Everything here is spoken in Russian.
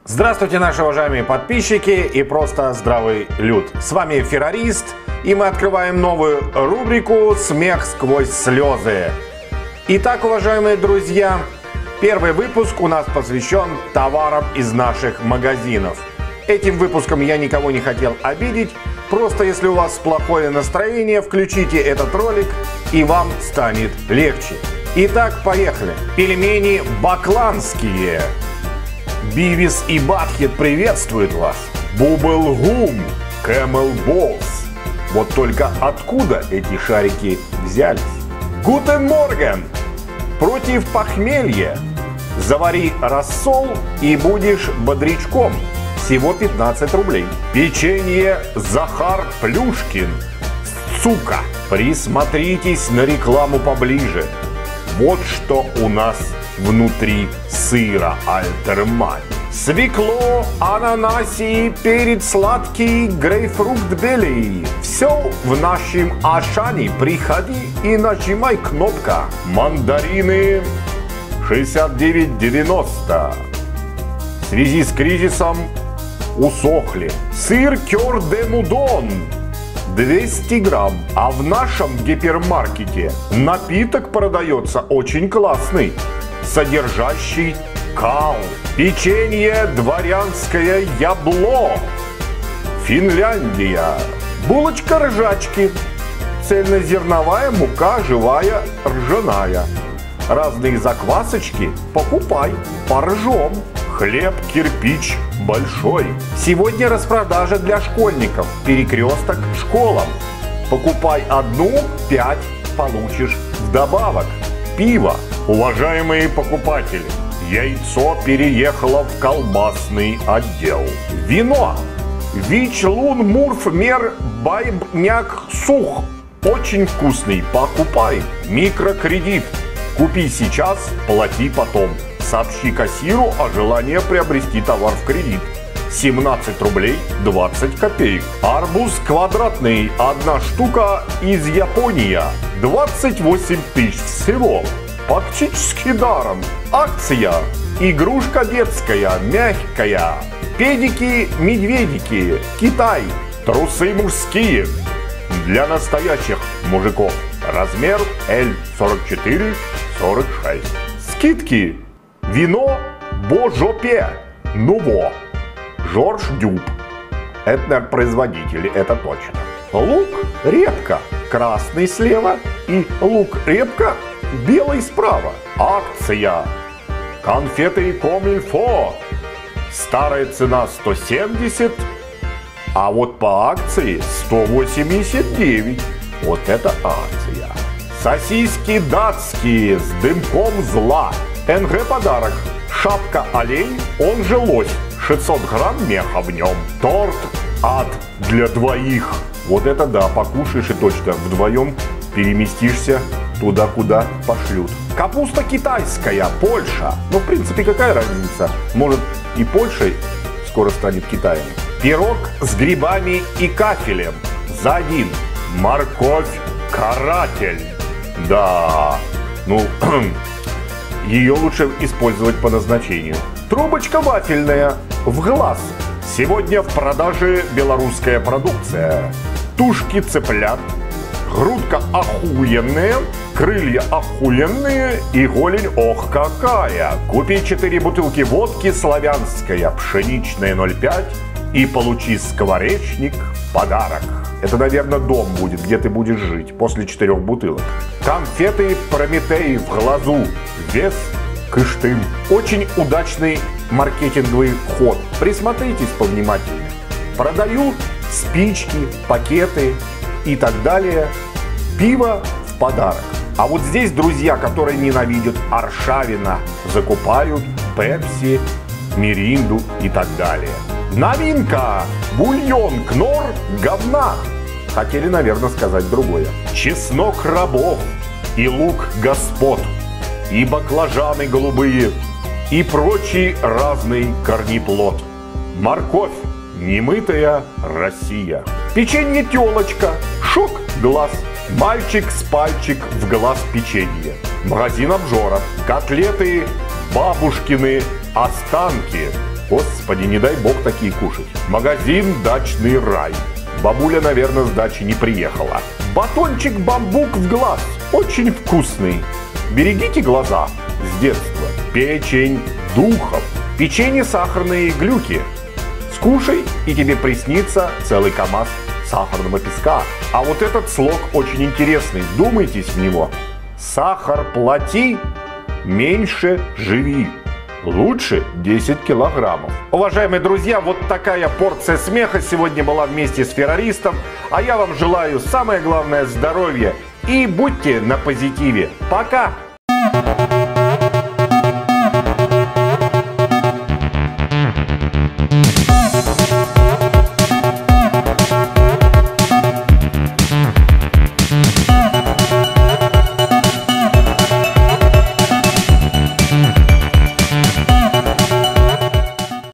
Здравствуйте, наши уважаемые подписчики и просто здравый люд. С вами Феррорист, и мы открываем новую рубрику «Смех сквозь слезы». Итак, уважаемые друзья, первый выпуск у нас посвящен товарам из наших магазинов. Этим выпуском я никого не хотел обидеть, просто если у вас плохое настроение, включите этот ролик, и вам станет легче. Итак, поехали. Пельмени бакланские. Бивис и Батхед приветствуют вас. Бублгум, Camel Balls. Вот только откуда эти шарики взялись? Гутен Морген. Против похмелья. Завари рассол и будешь бодрячком. Всего 15 рублей. Печенье Захар Плюшкин. Сука. Присмотритесь на рекламу поближе. Вот что у нас внутри сыра Альтермань. Свекло, ананасий, перец сладкий, грейпфрут белый. Все в нашем Ашане. Приходи и нажимай кнопка. Мандарины 69,90. В связи с кризисом усохли. Сыр Кёр де Мудон 200 грамм. А в нашем гипермаркете напиток продается очень классный, содержащий кал. Печенье дворянское ябло. Финляндия. Булочка ржачки. Цельнозерновая мука, живая, ржаная. Разные заквасочки покупай, поржем. Хлеб кирпич большой. Сегодня распродажа для школьников. Перекресток школам. Покупай одну, 5 получишь вдобавок. Пиво. Уважаемые покупатели, яйцо переехало в колбасный отдел. Вино. Вич Лун Мурф Мер Байбняк Сух. Очень вкусный. Покупай. Микрокредит. Купи сейчас, плати потом. Сообщи кассиру о желании приобрести товар в кредит. 17 рублей 20 копеек. Арбуз квадратный. Одна штука из Японии. 28 тысяч всего. Фактически даром. Акция. Игрушка детская, мягкая. Педики-медведики. Китай. Трусы мужские. Для настоящих мужиков. Размер L44-46. Скидки. Вино Божопе. Нуво. Жорж Дюб. Это, наверное, производители, это точно. Лук репка. Красный слева. И лук репка белый справа. Акция. Конфеты Комильфо. Старая цена 170. А вот по акции 189. Вот это акция. Сосиски датские с дымком зла. НГ подарок. Шапка олень, он же лось. 600 грамм меха в нем. Торт ад для двоих. Вот это да, покушаешь и точно вдвоем переместишься туда, куда пошлют. Капуста китайская, Польша. Ну, в принципе, какая разница? Может, и Польшей скоро станет Китаем. Пирог с грибами и кафелем. За 1. Морковь каратель. Да, ну... Ее лучше использовать по назначению. Трубочка вафельная в глаз. Сегодня в продаже белорусская продукция. Тушки цыплят. Грудка охуенная. Крылья охуенные. И голень ох какая. Купи 4 бутылки водки славянская. Пшеничная 0,5. И получи скворечник в подарок. Это, наверное, дом будет, где ты будешь жить после 4 бутылок. Конфеты Прометей в глазу. Вес кыштым. Очень удачный маркетинговый ход. Присмотритесь повнимательнее. Продаю спички, пакеты и так далее. Пиво в подарок. А вот здесь друзья, которые ненавидят Аршавина, закупают Пепси, Миринду и так далее. Новинка! Бульон Кнор говна. Хотели, наверное, сказать другое. Чеснок рабов и лук господ. И баклажаны голубые. И прочий разный корнеплод. Морковь. Немытая Россия. Печенье телочка. Шок глаз. Мальчик с пальчик в глаз печенье. Магазин обжора. Котлеты бабушкины останки. Господи, не дай бог такие кушать. Магазин «Дачный рай». Бабуля, наверное, с дачи не приехала. Батончик «Бамбук» в глаз. Очень вкусный. Берегите глаза с детства. Печень духов. Печенье сахарные глюки. Скушай, и тебе приснится целый КамАЗ сахарного песка. А вот этот слог очень интересный. Вдумайтесь в него. Сахар плати, меньше живи. Лучше 10 килограммов. Уважаемые друзья, вот такая порция смеха сегодня была вместе с Феррористом. А я вам желаю самое главное здоровья. И будьте на позитиве. Пока!